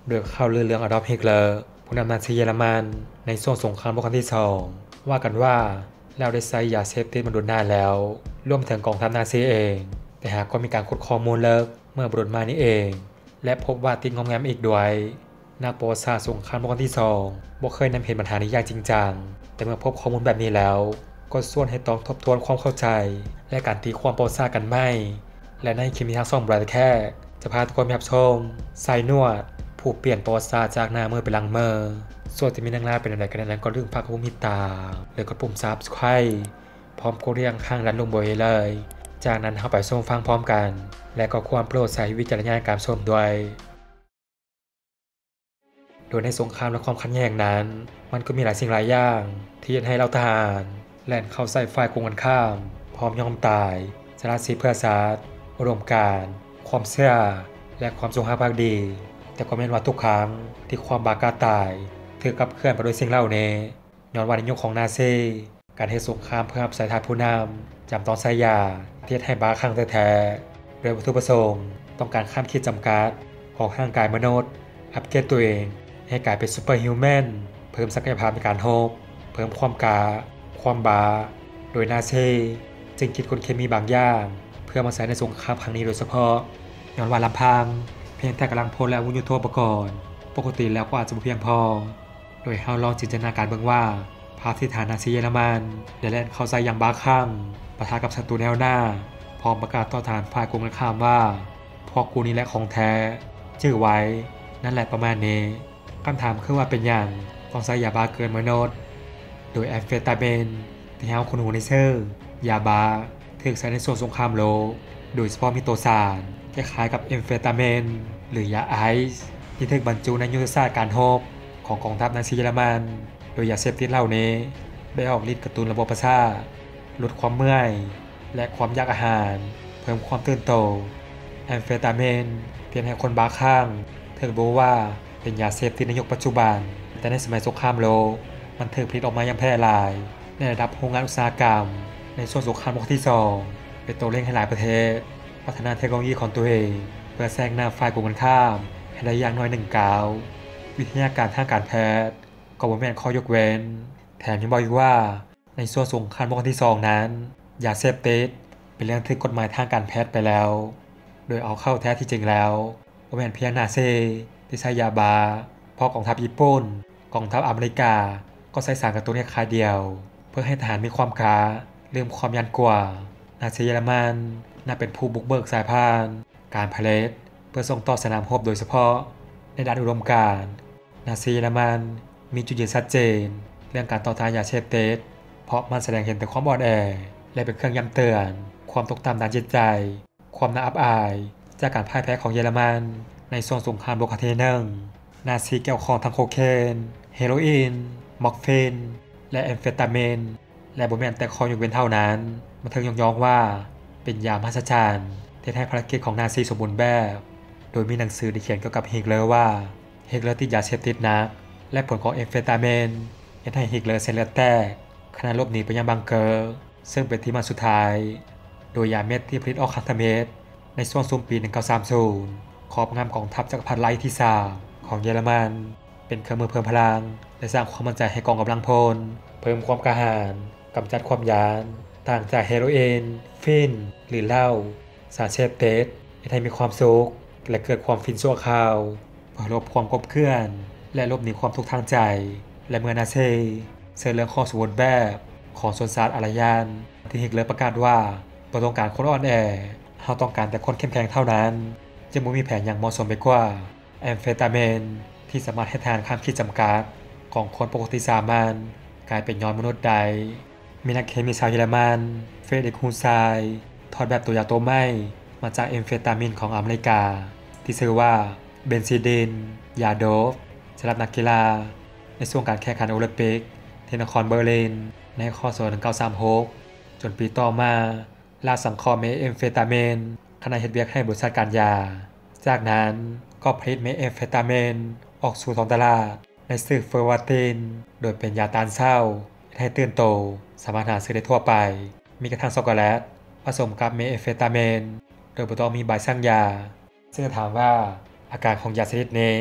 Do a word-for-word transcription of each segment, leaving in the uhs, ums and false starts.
โดยข่าวลือเรื่องอดอล์ฟฮิตเลอร์ผู้นำนาซีเยอรมันในช่วงสงครามโลกครั้งที่สองว่ากันว่าแล้วได้ใช้ยาเสพติดมาโดนนานแล้วรวมถึงกองทัพนาซีเองแต่หากก็มีการขุดข้อมูลเลิกเมื่อบรุษมานี้เองและพบว่าติดงอมแงมอีกด้วยนักประวัติศาสตร์สงครามโลกครั้งที่สองบ่เคยนำเห็นปัญหานี้อย่างจริงจังแต่เมื่อพบข้อมูลแบบนี้แล้วก็ส่วนให้ต้องทบทวนความเข้าใจและการตีความประวัติศาสตร์กันไม่และในคลิปนี้ทั้งสองบรายแค่จะพาทุกคนไปรับชมไซนวดผู้เปลี่ยนประวัติศาสตร์จากหน้ามือเป็นหลังมือส่วนที่มีนังล่าเป็นอะไรกันนั้นก็ลืมพักผู้มีตาหรือกดปุ่มซับสไครต์พร้อมกดเรียงข้างรันลงบอยเลยจากนั้นเข้าไปชมฟังพร้อมกันและก็ความโปรดใช้วิจารณญาณการชมด้วยโดยในสงครามและความขัดแย้งนั้นมันก็มีหลายสิ่งหลายอย่างที่จะให้เราทหารแล่นเข้าใส่ฝ่ายกงกันข้ามพร้อมยอมตายสละชีพเพื่อชาติอุดมการณ์ความเชื่อและความจงรักภักดีแต่ก็แม้นว่าทุกครั้งที่ความบากาตายถือกับเคลื่อนไปโดยสิ่งเหล่านี้ย้อนว่าในยุคของนาซีการเฮ็ดสงครามเพื่อรับใช้ทาสผู้นำจำต้องใช้ยาที่ให้บาครั้งแท้ๆโดยวัตถุประสงค์ต้องการข้ามขีดจำกัดของร่างกายมนุษย์อัปเกรดตัวเองให้กลายเป็นซูเปอร์ฮิวแมนเพิ่มศักยภาพในการโฮปเพิ่มความกาความบาโดยนาซีจึงคิดกลเคมีบางอย่างเพื่อมาใช้ในสงครามครั้งนี้โดยเฉพาะย้อนว่าลำพังเพียงแต่กำลังพลและอาวุธยุทโธปกรณ์ปกติแล้วก็อาจจะไม่เพียงพอโดยเฮาลองจินตนาการเบิ่งว่าภาพที่ฐานนาซีเยอรมันได้แล่นเข้าใส่อย่างบ้าคลั่งปะทะกับศัตรูแนวหน้าพร้อมประกาศต่อฐานฝ่ายกงกันข้ามว่าพวกกูนี่แหละของแท้ชื่อไว้นั่นแหละประมาณนี้คำถามคือว่าเป็นอย่างต้องใช้ยาบ้าเกินมนุษย์โดยแอมเฟตามีนที่เฮาคุ้นหูในชื่อยาบ้าถูกใช้ในช่วงสงครามโลกโดยเฉพาะมีตัวสารคล้ายๆกับแอมเฟตามีนหรือยาไอซ์ที่ถูกบรรจุในยุทธศาสตร์การรบของกองทัพนาซีเยอรมันโดยยาเสพติดเหล่านี้ได้ออกฤทธิ์กระตุ้นระบบประสาทลดความเมื่อยและความอยากอาหารเพิ่มความตื่นโตแอมเฟตามีนเพียงให้คนบ้าคลั่งถูกรู้ว่าเป็นยาเสพติดในยุคปัจจุบันแต่ในสมัยสงครามโลกมันถูกผลิตออกมาอย่างแพร่หลายในระดับโรงงานอุตสาหกรรมในช่วงสงครามโลกที่สองเป็นตัวเร่งให้หลายประเทศพัฒนาเทคโนโลยีของตัวเองเพื่อแซงหน้าฝ่ายกงกันข้ามให้ได้อย่างน้อยหนึ่งก้าววิทยาการทางการแพทย์ก็บ่แม่นข้อยกเว้นแถมยังบอกอีกว่าในช่วงสงครามโลกที่สองนั้นยาเสพติดเป็นเรื่องที่กฎหมายทางการแพทย์ไปแล้วโดยเอาเข้าแท้ที่จริงแล้วบ่แม่นเพียงนาซีที่ใช้ยาบ้าเพราะกองทัพญี่ปุ่นกองทัพอเมริกาก็ใช้สารกระตุ้นคล้ายเดียวเพื่อให้ทหารมีความกล้าลืมความยันกว่านาซีเยอรมันน่าเป็นผู้บุกเบิกสายพานการผลิตเพื่อส่งต่อสนามรบโดยเฉพาะในด้านอุดมการณ์นาซีเยอรมันมีจุดยืนชัดเจนเรื่องการต่อต้านยาเสพติดเพราะมันแสดงเห็นถึงความอ่อนแอและเป็นเครื่องย้ำเตือนความตกต่ำด้านจิตใจความน่าอับอายจากการพ่ายแพ้ของเยอรมันในช่วงสงครามโลกครั้งที่หนึ่งนาซีเกี่ยวข้องทั้งโคเคนเฮโรอีนมอร์ฟีนและแอมเฟตามีนและบ่แม่นแต่ข้อยกเว้นเท่านั้นมันถึงยกย่องว่าเป็นยามหัศจรรย์ที่ให้ภารกิจของนาซีสมบูรณ์แบบโดยมีหนังสือที่เขียนเกี่ยวกับฮิตเลอร์ว่าฮิตเลอร์ติดยาเสพติดหนักและผลของแอมเฟตามีนเฮ็ดให้ฮิตเลอร์เส้นเลือดแตกขณะหลบหนีไปยังบังเกอร์ซึ่งเป็นที่มาสุดท้ายโดยยาเม็ดที่ผลิตออกครั้งเม็ดในช่วงซุ่มปีหนึ่งพันเก้าร้อยสามสิบครอบงำกองทัพจักรพรรดิไลท์ที่สามของเยอรมันเป็นเครื่องมือเพิ่มพลังและสร้างความมั่นใจให้กองกำลังพลเพิ่มความกล้าหาญกำจัดความยานต่างจากเฮโรอีนฟินหรือเหล้าสารเสพติดให้มีความสุขและเกิดความฟินชั่วคราวเพื่อลบความกบเกลื่อนและลบหนีความทุกข์ทางใจและเมื่อนาซีเสนอเรื่องข้อสมบูรณ์แบบของชนชาติอารยานที่ฮิตเลอร์ประกาศว่าบ่ต้องการคนอ่อนแอเฮาต้องการแต่คนเข้มแข็งเท่านั้นจึงบ่มีแผนอย่างเหมาะสมไปกว่าแอมเฟตามีนที่สามารถให้ทานข้ามขีดจำกัดของคนปกติสามัญกลายเป็นยอดมนุษย์ใดมีนักเคมีชาวเยอรมันเฟรเดริก ฮูไซถอดแบบตัวยาตัวใหม่มาจากแอมเฟตามีนของอเมริกาที่ชื่อว่าเบนซิดินยาโดฟสำหรับนักกีฬาในช่วงการแข่งขันโอลิมปิกที่นครเบอร์ลินในคศหนึ่งพันเก้าร้อยสามสิบหกจนปีต่อมาลาสังเคราะห์เมทแอมเฟตามีนขณะเฮ็ดเวียกให้บริษัทการยาจากนั้นก็ผลิตเมทแอมเฟตามีนออกสู่ท้องตลาดในชื่อเฟอร์วาตินโดยเป็นยาต้านเศร้าให้ตื่นโตสามารถหาซื้อได้ทั่วไปมีกระทั่งช็อกโกแลตผสมกับเมทแอมเฟตามีนโดยบ่ต้องมีใบสั่งยาซึ่งถามว่าอาการของยาชนิดนี้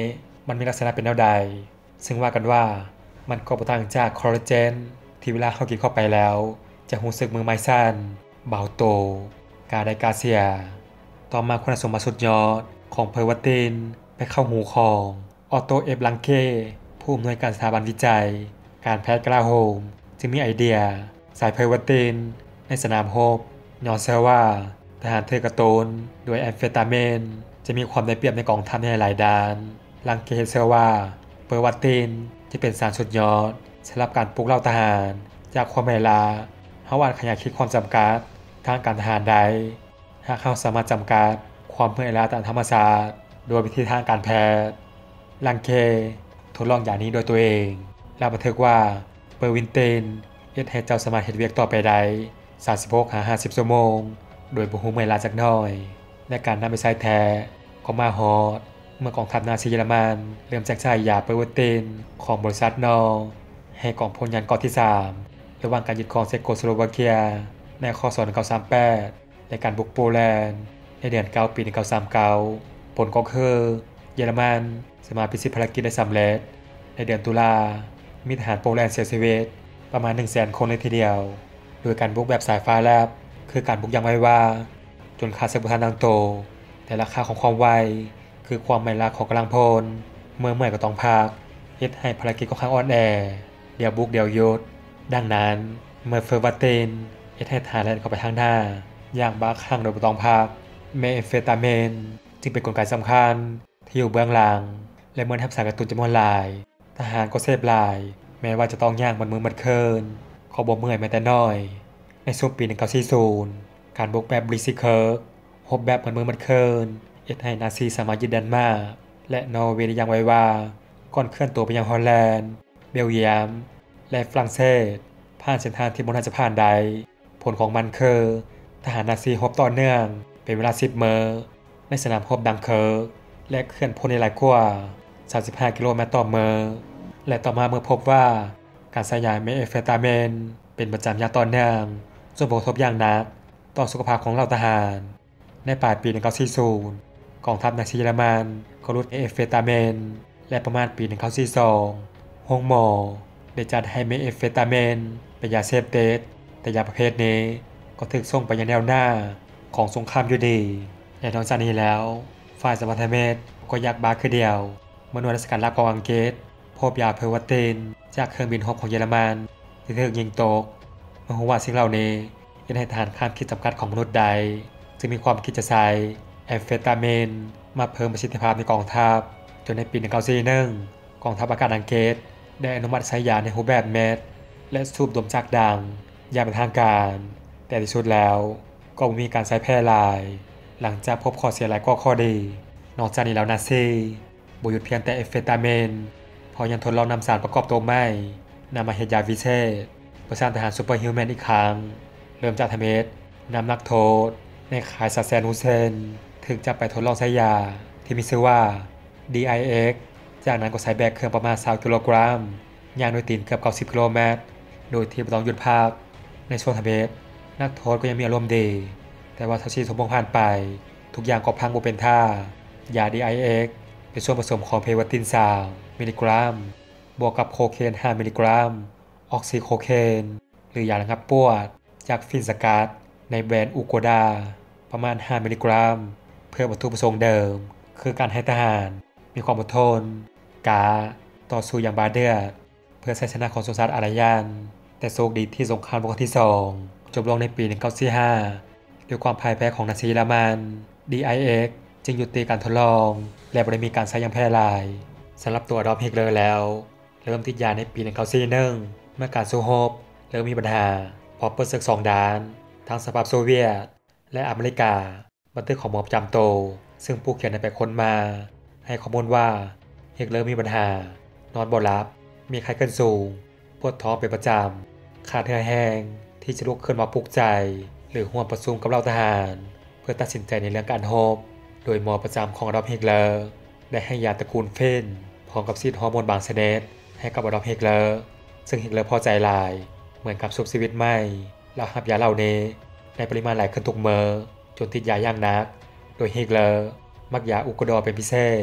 มันมีลักษณะเป็นแนวใดซึ่งว่ากันว่ามันก็ต่างจากคอลลาเจนที่เวลาเขากินเข้าไปแล้วจะรู้สึกมือไม้สั่นเบาโตกาไดกาเซียต่อมาคุณสมบัติสุดยอดของเพอร์วาตินไปเข้าหูของออโตเอฟลังเกผู้อำนวยการสถาบันวิจัยการแพทย์กลาโหมจึงมีไอเดียใส่เพอร์วาตินในสนามรบย้อนเชื่อว่าทหารเทกระตูนโดยแอมเฟตาเมนจะมีความได้เปรียบในกองทัพในหลายด้านลังเกเชื่อว่าเพอร์วาตินจะเป็นสารสุดยอดสำหรับการปลุกเร้าทหารจากความเวลาเฮาอาจขยายคิดความจำกัดทางการทหารได้หากเขาสามารถจำกัดความเมื่อยล้าตามธรรมชาติโดยวิธีทางการแพทย์ลังเคทดลองอย่างนี้โดยตัวเองและบันทึกว่าเปอร์วินเตนเฮ็ดให้เจ้าสามารถเฮ็ดเวียกต่อไปได้สามสิบหกถึงห้าสิบชั่วโมงโดยบ่ฮู้เมื่อยล้าจักน้อยในการนำไปใช้แท้ก็มาฮอดเมื่อกองทัพนาซีเยอรมันเริ่มแจกจ่ายยาเปอร์วินเตนของบริษัทนอให้กองพลยันกองที่สามระหว่างการยึดครองเชโกสโลวาเกียในคศหนึ่งพันเก้าร้อยสามสิบแปดในการบุกโปแลนด์ในเดือนเก้าปีหนึ่งพันเก้าร้อยสามสิบเก้าผลก็คือเยอรมันสามารถพิชิตภารกิจได้สำเร็จในเดือนตุลามีทหารโปแลนด์เสียชีวิตประมาณ หนึ่งแสน คนเลยทีเดียวโดยการบุกแบบสายฟ้าแลบคือการบุกอย่างไวว่าจนขาดเส้นประทานดังโตแต่ราคาของความไวคือความไม่รักของกำลังพลเมื่อเมื่อยก็ต้องพักเฮ็ดให้ภารกิจค่อนข้างอ่อนแอเดี๋ยวบุกเดี๋ยวยุดดังนั้นเมื่อเฟอร์วาเตนเฮ็ดให้ทหารแล่นเข้าไปทางหน้าอย่างบ้าคลั่งโดยบ่ต้องพักเมทแอมเฟตาเมนจึงเป็นกลไกสำคัญที่อยู่เบื้องหลังและเมื่อทัพสารกระตุ้นจำนวนหลายทหารก็เสพหลายแม้ว่าจะต้องย่างบนมือมัดเคินเขาบ่เมื่อยแม้แต่น้อยในช่วงปีหนึ่งพันเก้าร้อยสี่สิบการบุกแบบบลิซิเคิร์กฮบแบบบนมือมัดเคินเฮ็ดให้นาซีสามารถยึดเดนมาร์กและนอร์เวย์ได้อย่างไวว่าก่อนเคลื่อนตัวไปยังฮอลแลนด์เบลเยียมและฝรั่งเศสผ่านเส้นทางที่บ่น่าจะผ่านใดผลของมันคือทหารนาซีรบต่อเนื่องเป็นเวลาสิบมื้อในสนามรบดังเคิร์กและเคลื่อนพลในหลายกว่าสามสิบห้ากิโลเมตรต่อมื้อและต่อมาเมื่อพบว่าการใช้ยาเมทแอมเฟตาเมนเป็นประจำอย่างต่อเนื่องส่งผลกระทบอย่างหนักต่อสุขภาพของเหล่าทหารในปลายปีหนึ่งพันเก้าร้อยสี่สิบกองทัพนาซีเยอรมันก็ลดเมทแอมเฟตาเมนและประมาณปีหนึ่งพันเก้าร้อยสี่สิบสองโรงหมอได้จัดให้เมทแอมเฟตาเมนเป็นยาเสพติดแต่ยาประเภทนี้ก็ถูกส่งไปยังแนวหน้าของสงครามอยู่ดีและนอกจากนี้แล้วฝ่ายสมรรถเมตรก็อยากบาคือเดียวเมื่อหน่วยราชการลับของอังกฤษพบยาเพอร์วาตินจากเครื่องบินรบของเยอรมันที่ถูกยิงตกเมื่อรู้ว่าสิ่งเหล่านี้เป็นให้ทหารข้ามขีดจำกัดของมนุษย์ใดจึงมีความคิดจะใช้แอมเฟตาเมนมาเพิ่มประสิทธิภาพในกองทัพจนในปีหนึ่งพันเก้าร้อยสี่สิบเอ็ดกองทัพอากาศอังกฤษได้อนุมัติใช้ยาในรูปแบบเม็ดและสูบดมจากดังอย่างเป็นทางการแต่ที่สุดแล้วก็มีการใช้แพร่หลายหลังจากพบข้อเสียหลายกว่าข้อดีนอกจากนี้แล้วนาซีบ่หยุดเพียงแต่แอมเฟตาเมนพอยังทดลองนำสารประกอบตัวใหม่นำมาเฮ็ดยาวิเศษเพื่อสร้างทหารซูเปอร์ฮิวแมนอีกครั้งเริ่มจากทำเม็ดนำนักโทษในค่ายซาแซนฮูเซนถึงจะไปทดลองใช้ยาที่มีชื่อว่า ดี ไอ เอ็กซ์ จากนั้นก็ใช้แบกเครื่องประมาณยี่สิบกิโลกรัมย่างด้วยตีนเกือบเก้าสิบกิโลเมตรโดยที่ไม่ต้องหยุดพักในช่วงทำเม็ดนักโทษก็ยังมีอารมณ์ดีแต่ว่าทัศนีสมพงษ์ผ่านไปทุกอย่างก็พังบ่เป็นท่ายา ดี ไอ เอ็กซ์ เป็นส่วนผสมของเพอร์วาตินสามมิลลิกรัมบวกกับโคเคนห้ามิลลิกรัมออกซิโคเคนหรือยาระงับปวดจากฟินสกัดในแบรนด์อูโกดาประมาณห้ามิลลิกรัมเพื่อวัตถุประสงค์เดิมคือการให้ทหารมีความอดทนกาต่อสู้อย่างบาดเดือดเพื่อชัยชนะของสมศักดิ์อารยันแต่โชคดีที่สงครามโลกครั้งที่สองจบลงในปีหนึ่งพันเก้าร้อยสี่สิบห้าด้วยความพ่ายแพ้ของนาซีเยอรมัน ดี ไอ เอ็กซ์ จึงยุติการทดลองและบ่ได้มีการใช้อย่างแพร่หลายสำหรับตัวอดอล์ฟ ฮิตเลอร์แล้วเริ่มติดยาในปีหนึ่งพันเก้าร้อยสี่สิบเอ็ดเมื่อการสู้รบเริ่มมีปัญหาพอเปิดศึกสองด้านทั้งสหภาพโซเวียตและอเมริกาบันทึกของหมอประจำโตซึ่งผู้เขียนได้ไปค้นมาให้ข้อมูลว่าฮิตเลอร์มีปัญหานอนบ่หลับมีไข้ขึ้นสูงปวดท้องเป็นประจำขาดเหือแห้งที่จะลุกขึ้นมาปลุกใจหรือร่วมประชุมกับเหล่าทหารเพื่อตัดสินใจในเรื่องการรบโดยหมอประจำของอดอล์ฟ ฮิตเลอร์ได้ให้ยาตระกูลเฟนพร้อมกับซีดฮอร์โมนบางชนิดให้กับอดอล์ฟ ฮิตเลอร์ซึ่งฮิตเลอร์พอใจหลายเหมือนกับชุบชีวิตใหม่แล้วรับยาเหล่านี้ในปริมาณหลายขึ้นทุกมื้อจนติดยาอย่างหนักโดยฮิตเลอร์มักยาอูโกดอเป็นพิเศษ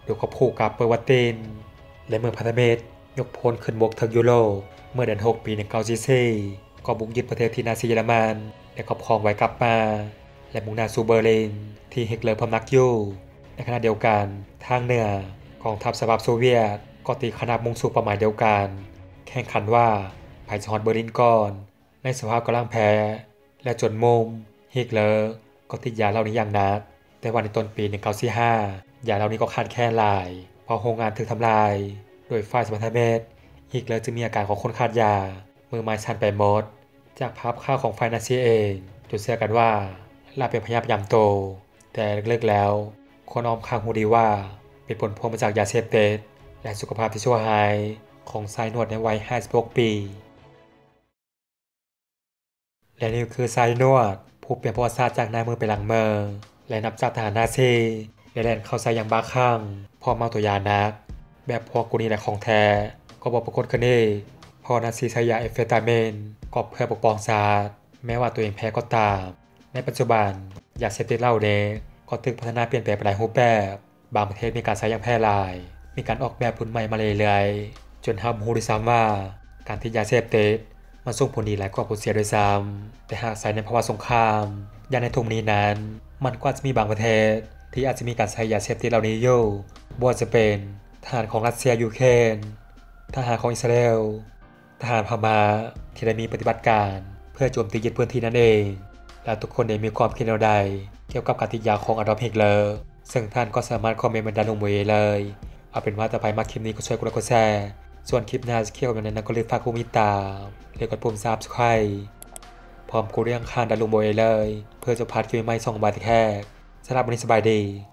โดยควบคู่กับเปอร์วัตตินและเมืองพันธมิตรยกพลขึ้นบกถึงยุโรปเมื่อเดือนหกปีหนึ่งพันเก้าร้อยสี่สิบสี่ก็บุกยึดประเทศที่นาซีเยอรมันและครอบครองไว้กลับมาและมุ่งหน้าสู่เบอร์ลินที่ฮิตเลอร์พำนักอยู่ในขณะเดียวกันทางเหนือกองทัพสหภาพโซเวียตก็ตีขนาบมุ่งสู่เป้าหมายเดียวกันแข่งขันว่าไผ่จะฮอดเบอร์ลินก่อนในสภาพกำลังแพ้และจนมุมฮิตเลอร์ก็ติดยาเหล่านี้อย่างหนักแต่วันในต้นปีหนึ่งพันเก้าร้อยสี่สิบห้ายาเหล่านี้ก็ขาดแคลนหลายเพราะโรงงานถูกทำลายโดยฝ่ายสมรรถเมตรฮิตเลอร์จึงมีอาการของคนขาดยามือไม้สั่นไปหมดจากภาพข่าวของฝ่ายนาซีเองจนเชื่อกันว่าลาเป็นพยายามโตแต่ลึกๆแล้วคนอ้อมข้างหูดีว่าเป็นผลพวงมาจากยาเสพติดและสุขภาพที่ชั่วหายของชายหนวดในวัยห้าสิบหกปีและนี่คือชายหนวดผู้เปลี่ยนประวัติศาสตร์จากหน้ามือไปหลังมือและนับจากทหารนาซีและแล่นเข้าใส่อย่างบ้าคลั่งพร้อมเมาตัวยานักแบบพวกกูนี่แหละของแท้ก็บอกปรากฏขึ้นเองพอนาซีใช้ยาเอฟเฟตามีนก็เพื่อปกป้องชาติแม้ว่าตัวเองแพ้ก็ตามในปัจจุบันยาเสพติดเหล่านี้ก็ตึกพัฒนาเปลี่ยนแปลงไปหลายรูปแบบบางประเทศมีการใช้อย่างแพร่หลายมีการออกแบบรุ่นใหม่มาเรื่อยๆจนทำให้รู้ด้วยซ้ำว่าการที่ยาเสพติดมันส่งผลดีหลายกว่าผลเสียด้วยซ้ำแต่หากใช้ในภาวะสงครามอย่างในทุกนี้นั้นมันก็จะมีบางประเทศที่อาจจะมีการใช้ยาเสพติดเหล่านี้อยู่บ่ว่าจะเป็นทหารของรัสเซียยูเครนทหารของอิสราเอลทหารพม่าที่ได้มีปฏิบัติการเพื่อโจมตียึดพื้นที่นั่นเองและทุกคนได้มีความคิดใดเกี่ยวกับการติดยาของอดอล์ฟฮิตเลอร์ซึ่งท่านก็สามารถคอมเมนต์บรรดาลงมือเลยเอาเป็นว่าต่อไปมาคลิปนี้ก็ช่วยกดไลค์กดแชร์ส่วนคลิปหน้าจะเกี่ยวกับนั้นก็รีบฝากกดติดตามและกดปุ่ม ซับสไครบ์ พร้อมกดเรื่องข้างดันลงมือเลยเพื่อจะพลาดคลิปใหม่ส่งมาที่แค่สำหรับวันนี้สบายดี